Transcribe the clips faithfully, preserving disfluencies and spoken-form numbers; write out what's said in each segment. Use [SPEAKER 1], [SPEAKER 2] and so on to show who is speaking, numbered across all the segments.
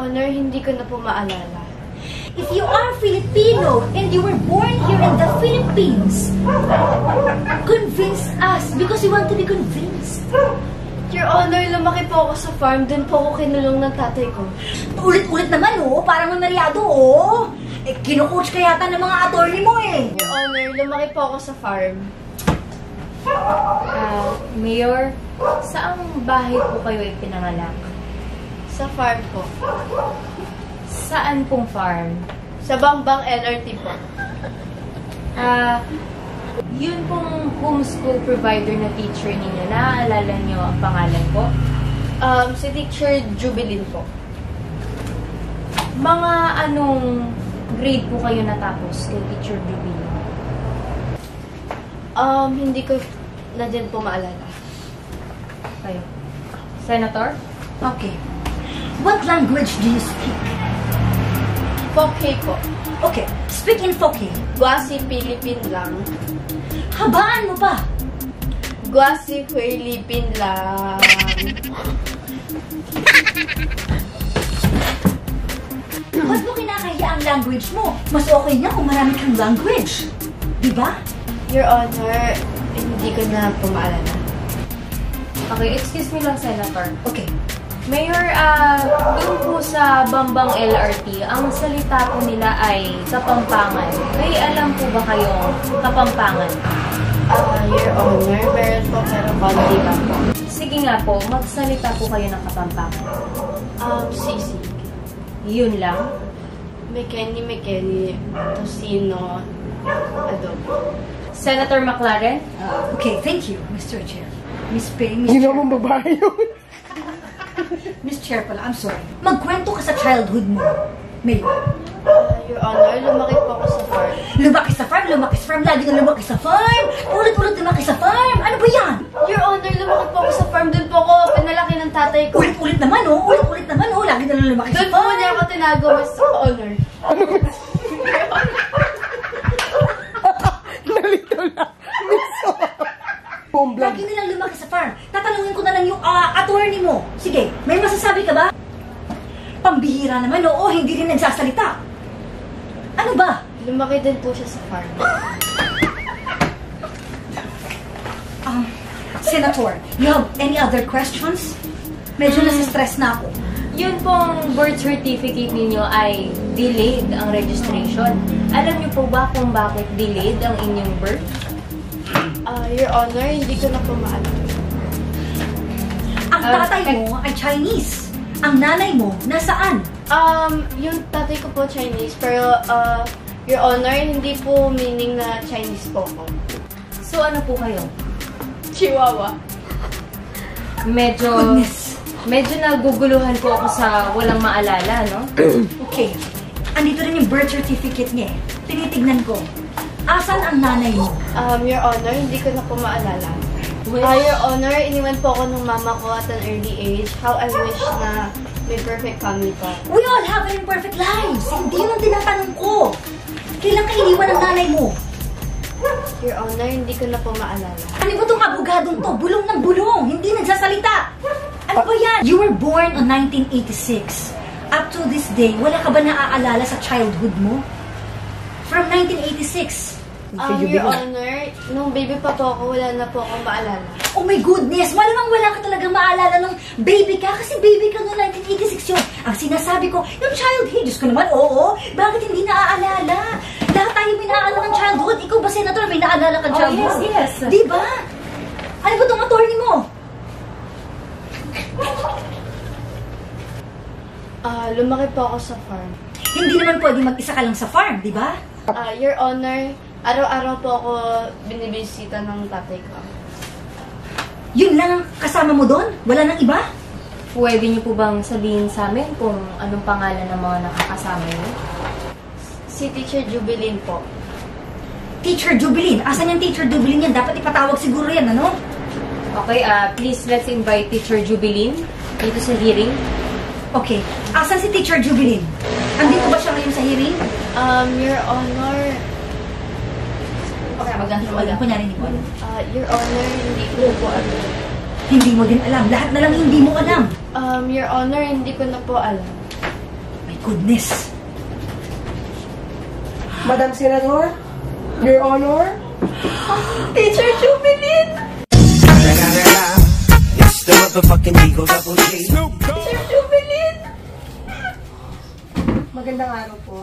[SPEAKER 1] Honor, hindi ko na po maalala.
[SPEAKER 2] If you are Filipino and you were born here in the Philippines, convince us because you want to be convinced.
[SPEAKER 1] Your Honor, lumaki po ako sa farm. Doon po ako kinulong ng tatay ko.
[SPEAKER 2] Ulit-ulit naman, oh. Parang mamaryado, oh. Eh, kinukoach ka yata ng mga attorney mo, eh.
[SPEAKER 1] Your Honor, lumaki po ako sa farm.
[SPEAKER 3] Uh, Mayor, saang bahay po kayo ipinanganak?
[SPEAKER 1] Sa farm po.
[SPEAKER 3] Saan pong farm?
[SPEAKER 1] Sa Bangbang L R T po.
[SPEAKER 3] Ah, uh, yun pong homeschool provider na teacher ninyo, naaalala niyo ang pangalan po?
[SPEAKER 1] Um, si Teacher Jubilin po.
[SPEAKER 3] Mga anong grade po kayo natapos kay Teacher Jubilin?
[SPEAKER 1] Um, hindi ko na din po maalala.
[SPEAKER 3] Kayo. Senator?
[SPEAKER 2] Okay. What language do you speak?
[SPEAKER 1] Poke po.
[SPEAKER 2] Okay, speak in Poke.
[SPEAKER 1] Guasi Philippine lang.
[SPEAKER 2] Habaan mo pa.
[SPEAKER 1] Guasi Philippine lang.
[SPEAKER 2] Ba't mo kinakaya ang language mo? Mas okay na kung marami kang language. Diba?
[SPEAKER 1] Your Honor, hindi ko na po maalala.
[SPEAKER 3] Okay, excuse me lang, Senator.
[SPEAKER 2] Okay.
[SPEAKER 3] Mayor, ah, uh, doon po sa Bambang L R T, ang salita po nila ay Kapampangan. May alam po ba kayong Kapampangan?
[SPEAKER 1] Ah, uh, Your Honor, meron po pero konti lang po.
[SPEAKER 3] Sige nga po, magsalita po kayo ng Kapampangan.
[SPEAKER 1] Um, sisig.
[SPEAKER 3] Yun lang?
[SPEAKER 1] Mekeni, Mekeni, Tosino, adobo.
[SPEAKER 3] Senator McLaren?
[SPEAKER 2] Uh, okay, thank you, Mister Chair. Miss Pei, Miss
[SPEAKER 4] Hindi
[SPEAKER 2] Chair.
[SPEAKER 4] naman babae yun.
[SPEAKER 2] Miss Chair pala, I'm sorry. Magkwento ka sa childhood mo, Mayor.
[SPEAKER 1] Uh, Your Honor, lumaki po ako sa farm.
[SPEAKER 2] Lumaki sa farm, lumaki sa farm, lagi na lumaki sa farm. Ulit-ulit lumaki sa farm. Ano ba yan?
[SPEAKER 1] Your Honor, lumaki po ako sa farm. Doon po ako pinalaki ng tatay ko.
[SPEAKER 2] Ulit-ulit naman, oh. Ulit-ulit naman, oh. Lagi na lumaki sa
[SPEAKER 1] Doon po
[SPEAKER 2] farm.
[SPEAKER 1] niya ako tinago, Mister Honor.
[SPEAKER 4] Nalito na. Miso.
[SPEAKER 2] Lagi na lang lumaki sa farm. Tatanungin ko na lang yung uh, attorney mo. Sige, may masasabi ka ba? Pambihira naman, oo. Hindi rin nagsasalita. Ano ba?
[SPEAKER 1] Lumaki din po siya sa farm.
[SPEAKER 2] Um, Senator, you have any other questions? Medyo
[SPEAKER 3] Hmm.
[SPEAKER 2] nasa-stress na ako.
[SPEAKER 3] Yun pong birth certificate ninyo ay delayed ang registration. Alam niyo po ba kung bakit delayed ang inyong birth?
[SPEAKER 1] Uh, Your Honor, hindi ko na po maalala.
[SPEAKER 2] Ang
[SPEAKER 3] Uh,
[SPEAKER 2] tatay mo ay Chinese. Ang nanay mo, nasaan?
[SPEAKER 1] Um, yung tatay ko po Chinese, pero, uh, Your Honor, hindi po meaning na Chinese po ko.
[SPEAKER 3] So ano po kayo?
[SPEAKER 1] Chihuahua.
[SPEAKER 3] Medyo...
[SPEAKER 2] Goodness.
[SPEAKER 3] Medyo naguguluhan po ako sa walang maalala, no?
[SPEAKER 2] Okay. Andito rin yung birth certificate niya eh. Tinitignan ko. Asan ang nanay mo?
[SPEAKER 1] Um, Your Honor, hindi ko na po maalala.
[SPEAKER 3] Wish.
[SPEAKER 1] Uh, Your Honor, iniwan po ako ng mama ko at an early age. How I wish na may perfect family ko.
[SPEAKER 2] We all have an imperfect lives. Hindi yun ang tinatanong ko. Kailan ka iniwan ng nanay mo?
[SPEAKER 1] Your Honor, hindi ko na po maalala.
[SPEAKER 2] Ano ba itong abogadong to? Bulong ng bulong. Hindi nagsasalita. Ano ba yan? You were born on nineteen eighty-six. Up to this day, wala ka ba naaalala sa childhood mo? From nineteen eighty-six.
[SPEAKER 1] Um, Your Honor, nung baby pa po ako, wala na po akong maalala.
[SPEAKER 2] Oh my goodness! Malamang wala ka talaga maalala nung baby ka kasi baby ka noong nineteen eighty-six yun. Ang sinasabi ko, yung childhood, Diyos ko naman, oo, bakit hindi naaalala? Lahat tayo may naaalala ng childhood. Ikaw ba, Senator, may naaalala kang
[SPEAKER 3] Oh,
[SPEAKER 2] childhood?
[SPEAKER 3] yes, yes.
[SPEAKER 2] Di ba? Ano ba itong attorney mo?
[SPEAKER 1] Uh, lumaki po ako sa farm.
[SPEAKER 2] Hindi naman pwede mag-isa ka lang sa farm, di ba?
[SPEAKER 1] Uh, Your Honor, araw-araw po ako binibisita ng tatay ko.
[SPEAKER 2] Yun lang ang kasama mo doon? Wala nang iba?
[SPEAKER 3] Pwede niyo po bang sabihin sa amin kung anong pangalan ng mga nakakasama niyo?
[SPEAKER 1] Si Teacher Jubilin po.
[SPEAKER 2] Teacher Jubilin. Asan yung Teacher Jubilin yan? Dapat ipatawag siguro yan, ano?
[SPEAKER 3] Okay, uh, please let's invite Teacher Jubilin dito sa hearing.
[SPEAKER 2] Okay. Asan si Teacher Jubilin? Andito ba siya ngayon sa hearing?
[SPEAKER 1] Um, Your Honor,
[SPEAKER 2] Okay, magandang wala. Kunyari hindi mo alam.
[SPEAKER 1] uh, Your Honor, hindi ko po alam.
[SPEAKER 2] Hindi mo din alam. Lahat na lang hindi mo alam.
[SPEAKER 1] Um, Your Honor, hindi ko na po alam.
[SPEAKER 2] goodness.
[SPEAKER 4] Madam Senador, Your Honor,
[SPEAKER 2] Teacher Jubilin!
[SPEAKER 5] It's the motherfucking Eagle Double G.
[SPEAKER 2] Teacher Jubilin!
[SPEAKER 4] magandang araw po.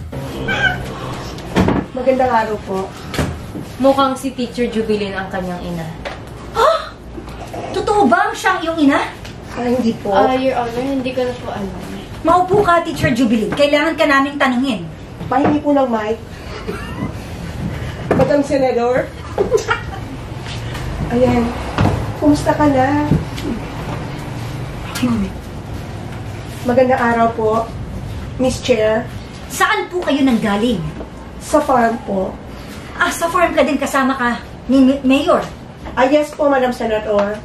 [SPEAKER 4] Magandang araw po.
[SPEAKER 3] Mukhang si Teacher Jubilin ang kanyang ina.
[SPEAKER 2] Ha? Totoo ba ang siyang iyong ina?
[SPEAKER 4] Ah, hindi po.
[SPEAKER 1] Ah, Your Honor, hindi ko na po alam.
[SPEAKER 2] Maupo ka, Teacher Jubilin. Kailangan ka naming tanungin.
[SPEAKER 4] Pahingi po ng mic. Madam Senador. Ayan. Kumusta ka na? Magandang araw po, Miss Chair.
[SPEAKER 2] Saan po kayo nanggaling?
[SPEAKER 4] Sa farm po.
[SPEAKER 2] Ah, sa farm ka din kasama ka ni Ma- Mayor.
[SPEAKER 4] Ah, yes po, Madam Senador.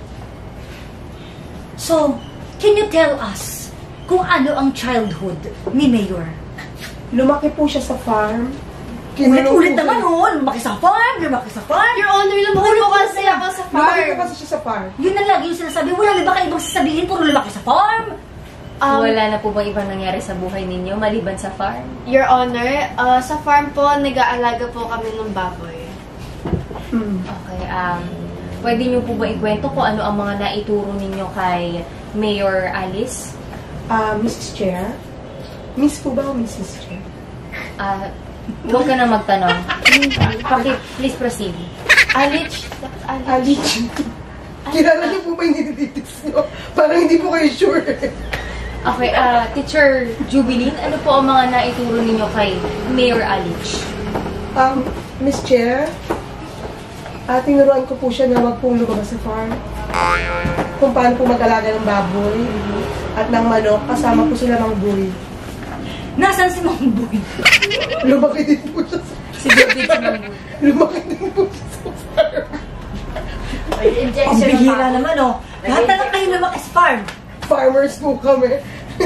[SPEAKER 2] So, can you tell us kung ano ang childhood ni Mayor?
[SPEAKER 4] Lumaki po siya sa farm.
[SPEAKER 2] Ulit-ulit naman, oh. Lumaki sa farm, lumaki sa farm.
[SPEAKER 1] Your Honor, lumaki po kasi ako sa
[SPEAKER 4] Lumaki po
[SPEAKER 1] farm.
[SPEAKER 4] kasi siya sa farm.
[SPEAKER 2] Yun na lagi yung sinasabi. Wala na ba kayo ibang sasabihin? Puro lumaki sa farm.
[SPEAKER 1] Um,
[SPEAKER 3] Wala na po bang ibang nangyari sa buhay ninyo maliban sa farm?
[SPEAKER 1] Your Honor, ah, sa farm po, nag-aalaga po kami ng baboy.
[SPEAKER 4] Hmm.
[SPEAKER 3] Okay, um, pwede niyo po ba ikwento kung ano ang mga naituro ninyo kay Mayor Alice?
[SPEAKER 4] Ah, Missus Chair? Miss po ba o Missus Chair?
[SPEAKER 3] Ah, huwag ka na magtanong. Paki, please proceed.
[SPEAKER 1] Alich. Alich.
[SPEAKER 4] Alich. Kilala niyo po ba yung nililitis niyo? Parang hindi po kayo sure.
[SPEAKER 3] Okay, ah, Teacher Jubilin, ano po ang mga naituro ninyo kay Mayor Alice?
[SPEAKER 4] Um, Miss Chair, uh, tinuruan ko po siya na wag pong lumabas sa farm. Kung paano po mag-alaga ng baboy at ng manok, kasama po sila ng buhay.
[SPEAKER 2] Nasaan si Mang Boy?
[SPEAKER 4] Lumaki din po siya sa
[SPEAKER 3] Si David Sinambu.
[SPEAKER 4] Lumaki din po siya sa farm.
[SPEAKER 2] Ang bihira naman, oh. Lahat na lang kayo lumaki sa farm.
[SPEAKER 4] Farmers po kami.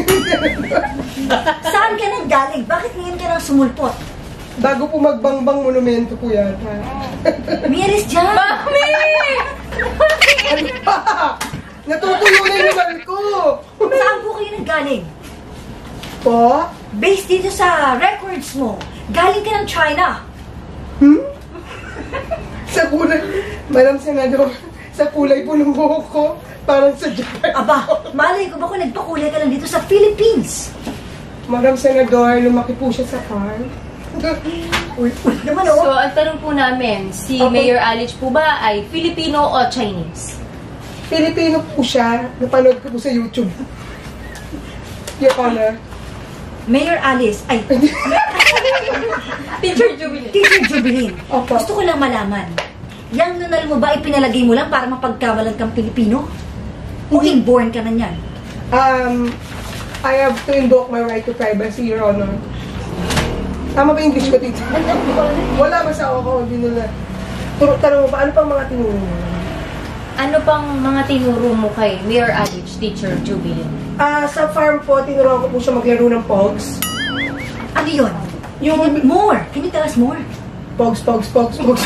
[SPEAKER 2] Saan ka nang galing? Bakit ngayon ka nang sumulpot?
[SPEAKER 4] Bago po magbangbang monumento po yata.
[SPEAKER 2] Miris dyan!
[SPEAKER 3] Mami!
[SPEAKER 4] Ano pa? Natutuyo na yung lugar ko.
[SPEAKER 2] Saan po kayo nang galing?
[SPEAKER 4] Po?
[SPEAKER 2] Based dito sa records mo, galing ka ng China.
[SPEAKER 4] Hmm? Sa kulay, Madam Senador, sa kulay po ng buhok ko, parang sa Japan.
[SPEAKER 2] Aba, malay ko ba kung nagpakulay ka lang dito sa Philippines?
[SPEAKER 4] Madam Senador, lumaki po siya sa farm.
[SPEAKER 2] Uy, uy naman,
[SPEAKER 3] So,
[SPEAKER 2] oh.
[SPEAKER 3] ang tanong po namin, si
[SPEAKER 4] Okay.
[SPEAKER 3] Mayor Alice po ba ay Filipino o Chinese?
[SPEAKER 4] Filipino po siya, napanood ko po sa YouTube. Your Honor.
[SPEAKER 2] Mayor Alice, ay,
[SPEAKER 3] Teacher Jubilin.
[SPEAKER 2] Teacher Jubilin,
[SPEAKER 4] Opo.
[SPEAKER 2] gusto ko lang malaman, yang nunal mo ba ipinalagay mo lang para mapagkawalan kang Pilipino? O inborn ka na niyan?
[SPEAKER 4] Um, I have to invoke my right to privacy, Your Honor. Tama ba yung English ko dito? Wala ba sa ako? Hindi nila. Turo, tanong mo pa, ano pang mga tinuro mo?
[SPEAKER 3] Ano pang mga tinuro mo kay Mayor Alice, Teacher Jubilin?
[SPEAKER 4] Ah, sa farm po, tinuruan ko po siya maglaro ng pogs.
[SPEAKER 2] Ano yun?
[SPEAKER 4] Yung
[SPEAKER 2] Can you- more! Can you tell us more?
[SPEAKER 4] pogs, pogs, pogs, pogs.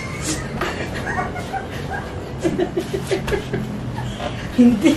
[SPEAKER 2] Hindi.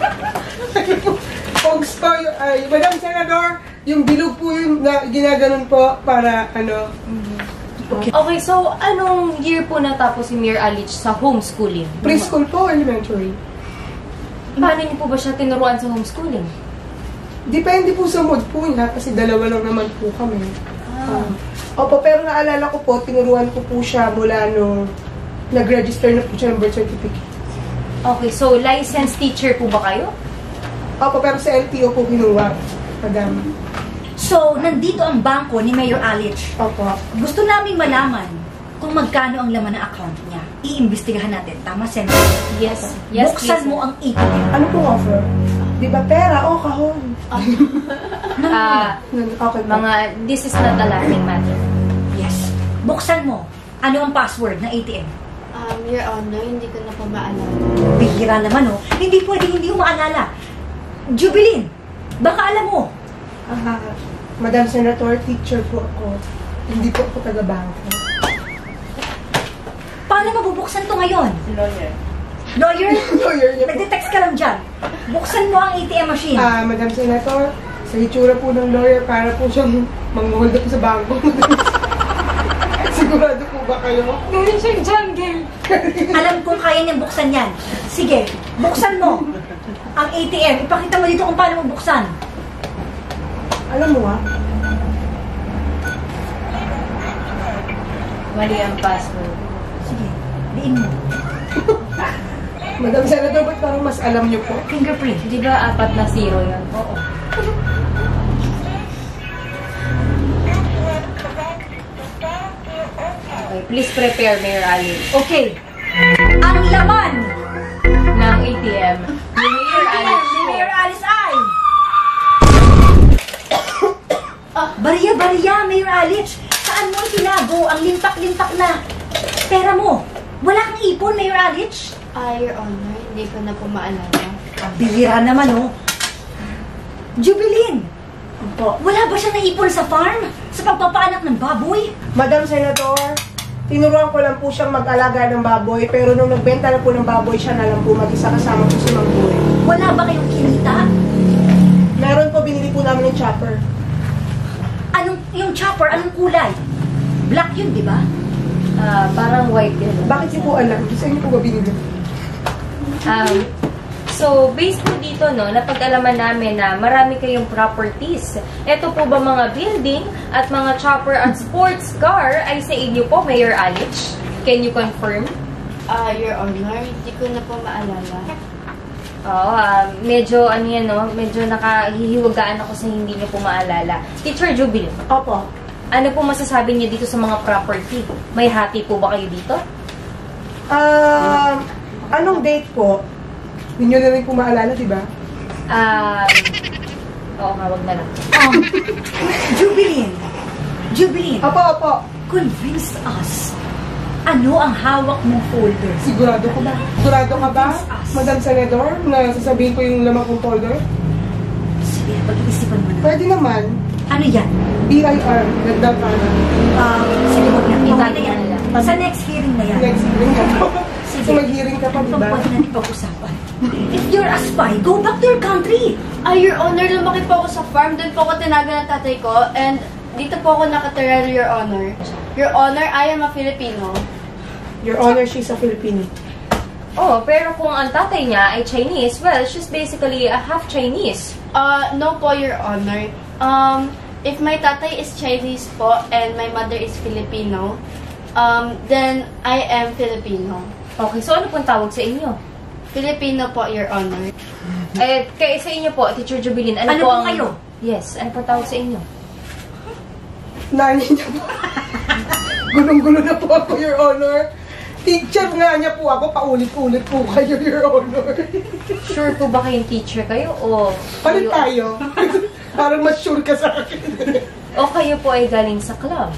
[SPEAKER 4] Pogs po, yung, ay, Madam Senador, yung bilog po yung na, ginaganon po para, ano,
[SPEAKER 3] Okay, so anong year po natapos si Mayor Alice sa homeschooling?
[SPEAKER 4] preschool po, elementary.
[SPEAKER 3] Paano niyo po ba siya tinuruan sa homeschooling?
[SPEAKER 4] Depende po sa mood po niya, kasi dalawa lang naman po kami. Ah. Opo, pero naalala ko po, tinuruan ko po siya mula nung nag-register na po siya ng birth certificate.
[SPEAKER 3] Okay, so licensed teacher po ba kayo?
[SPEAKER 4] Opo, pero sa L T O po kinuha. Madam.
[SPEAKER 2] So, nandito ang bangko ni Mayor Alice.
[SPEAKER 4] Opo.
[SPEAKER 2] Gusto naming malaman kung magkano ang laman ng account niya. Iimbestigahan natin. Tama, Senator?
[SPEAKER 3] Yes. Yes,
[SPEAKER 2] Buksan
[SPEAKER 3] please.
[SPEAKER 2] mo ang A T M.
[SPEAKER 4] Ano pong offer? Di ba pera? O, kahon.
[SPEAKER 3] Ah,
[SPEAKER 4] Okay po.
[SPEAKER 3] mga, this is not a laughing matter.
[SPEAKER 2] Yes. Buksan mo. Ano ang password ng A T M?
[SPEAKER 1] Um, Your Honor, hindi ko na po maalala.
[SPEAKER 2] Bihira naman, oh. Hindi pwede hindi mo maalala. Jubilin, baka alam mo.
[SPEAKER 4] Ah, Madam Senator, teacher po ako. Hindi po ako taga-bangko.
[SPEAKER 2] Paano mabubuksan to ngayon?
[SPEAKER 4] Lawyer.
[SPEAKER 2] Lawyer?
[SPEAKER 4] Lawyer niya po.
[SPEAKER 2] Nagde-text ka lang dyan. Buksan mo ang A T M machine.
[SPEAKER 4] Ah, Madam Senator, Sa itsura po ng lawyer, para po siyang mang-hold up sa bangko. Sigurado po ba kayo?
[SPEAKER 3] Meron siyang jungle.
[SPEAKER 2] Alam kong kaya niyang buksan yan. Sige, buksan mo ang A T M. Ipakita mo dito kung paano mo buksan.
[SPEAKER 4] Alam mo ah,
[SPEAKER 3] Mali ang password.
[SPEAKER 2] Sige, diin mo.
[SPEAKER 4] Madam Senator, ba't parang mas alam niyo po?
[SPEAKER 2] Fingerprint.
[SPEAKER 3] Di ba apat na zero yun? Oo. Okay, please prepare, Mayor Ali.
[SPEAKER 2] Okay. Ang laman
[SPEAKER 3] Ng A T M. Yung Mayor Ali.
[SPEAKER 2] ni Mayor Alice ay... Bariya, bariya, Mayor Alice. Saan mo itinago ang limpak-limpak na pera mo? Wala kang ipon, Mayor Alice?
[SPEAKER 1] Ah, Your Honor, hindi ko na po maalala.
[SPEAKER 2] Ang bihira naman, oh. Jubilin! Wala ba siya naipon sa farm? Sa pagpapaanak ng baboy?
[SPEAKER 4] Madam Senator, tinuruan ko lang po siyang mag-alaga ng baboy, pero nung nagbenta na po ng baboy, siya na lang po mag-isa kasama po si Mang Boy.
[SPEAKER 2] Wala ba kayong kinita?
[SPEAKER 4] Meron po, binili po namin yung chopper.
[SPEAKER 2] Anong, yung chopper, anong kulay? Black yun, di ba?
[SPEAKER 3] Ah, parang white yun.
[SPEAKER 4] Bakit niyo po alam? Sa inyo po ba binili?
[SPEAKER 3] Um, so, based po dito, no, napag-alaman namin na marami kayong properties. Ito po ba mga building at mga chopper at sports car ay sa inyo po, Mayor Alice? Can you confirm?
[SPEAKER 1] Ah, Your Honor, hindi ko na po maalala.
[SPEAKER 3] Oo, ah, medyo, ano yan, no, medyo nakahihiwagaan ako sa hindi niyo po maalala. Teacher Jubilin,
[SPEAKER 4] Opo.
[SPEAKER 3] ano po masasabi niyo dito sa mga property? May hati po ba kayo dito?
[SPEAKER 4] Um, anong date po? Hindi nyo na rin po maalala, di ba?
[SPEAKER 3] Um, oo nga, wag na lang.
[SPEAKER 2] Um, Jubilin! Jubilin!
[SPEAKER 4] Opo, opo.
[SPEAKER 2] Convince us. Ano ang hawak mong folder?
[SPEAKER 4] Sigurado ko ba? Sigurado ka ba, Madam Senador, na sasabihin ko yung lamang kong folder?
[SPEAKER 2] Sige, pag-iisipan mo na.
[SPEAKER 4] Pwede naman.
[SPEAKER 2] Ano yan?
[SPEAKER 4] B I R, nagdang ka na.
[SPEAKER 2] Ah, sige, wag na. Iba na
[SPEAKER 3] Iba
[SPEAKER 2] yan.
[SPEAKER 3] na lang.
[SPEAKER 2] Sa next hearing na yan.
[SPEAKER 4] Next hearing ka po.
[SPEAKER 2] Sige.
[SPEAKER 4] So mag-hearing ka pa, di ba?
[SPEAKER 2] Pagpapwede natin pag-usapan. If you're a spy, go back to your country.
[SPEAKER 1] Ah, Your Honor, lumaki po ako sa farm. Doon po ako tinaga ng tatay ko. And dito po ako nakatira, Your Honor. Your Honor, I am a Filipino.
[SPEAKER 4] Your Honor, she's a Filipino.
[SPEAKER 3] Oh, pero kung ang tatay niya ay Chinese, well, she's basically a half Chinese.
[SPEAKER 1] Uh, no po, Your Honor. Um, if my tatay is Chinese po and my mother is Filipino, um, then I am Filipino.
[SPEAKER 3] Okay, so ano pong tawag sa inyo?
[SPEAKER 1] Filipino po, Your Honor.
[SPEAKER 3] Eh, kaya sa inyo po, Teacher Jubilin, ano,
[SPEAKER 2] Ano
[SPEAKER 3] po
[SPEAKER 2] po
[SPEAKER 3] ang...
[SPEAKER 2] kayo?
[SPEAKER 3] Yes, ano pong tawag sa inyo?
[SPEAKER 4] Nanay niya po. Gulong-gulo na po ako, Your Honor. Teacher nga niya po ako, paulit-ulit po kayo, Your Honor.
[SPEAKER 3] Sure po ba kayong teacher kayo o...
[SPEAKER 4] Palit
[SPEAKER 3] kayo-
[SPEAKER 4] tayo. Parang mas sure ka sa akin.
[SPEAKER 3] O kayo po ay galing sa club?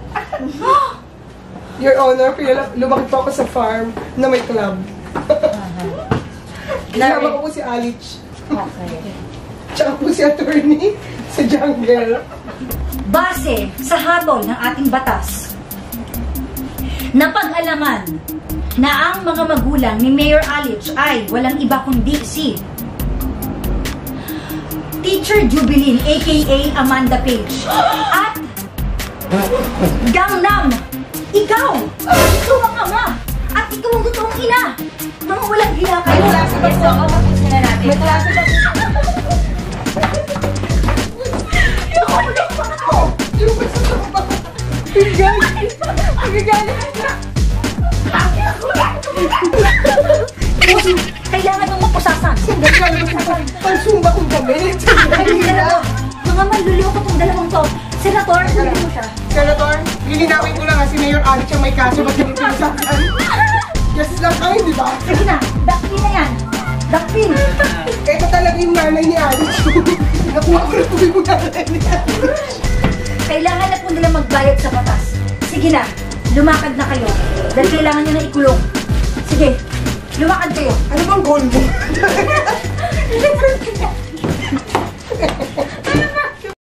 [SPEAKER 4] Your Honor, kaya lumaki po ako sa farm na may club. Kasama ko po si Alich.
[SPEAKER 3] Okay.
[SPEAKER 4] Tsaka po si attorney sa jungle.
[SPEAKER 2] Base sa hatol ng ating batas, napag-alaman na ang mga magulang ni Mayor Alich ay walang iba kundi si Teacher Jubilin, aka Amanda Page, at Gangnam, ikaw! Ikaw ang ama! At ikaw ang totoong ina! Mga walang hiya kayo!
[SPEAKER 3] Yes, so, o, tapusin na natin.
[SPEAKER 4] May klase pa po. Yung basta sa baba. Pigalit. Pigalit.
[SPEAKER 2] Kailangan mong mapusasan!
[SPEAKER 4] Pansumba kong gamit.
[SPEAKER 2] Ayun, dalawa. Mga manluloko tong dalawang to. Senator, sabi mo siya.
[SPEAKER 4] Senator, lilinawin ko lang ha, si Mayor Alex ang may kaso, ba't yung pinasakan? Yes lang kami, di ba?
[SPEAKER 2] Sige na, dakpin na yan. Dakpin.
[SPEAKER 4] Ito talaga yung nanay ni Alex. Nakuha ko na po yung nanay ni Alex.
[SPEAKER 2] Kailangan na po nila magbayad sa batas. Sige na, lumakad na kayo. Dahil kailangan nyo na ikulong. Sige, lumakad kayo.
[SPEAKER 4] Ano bang goal mo?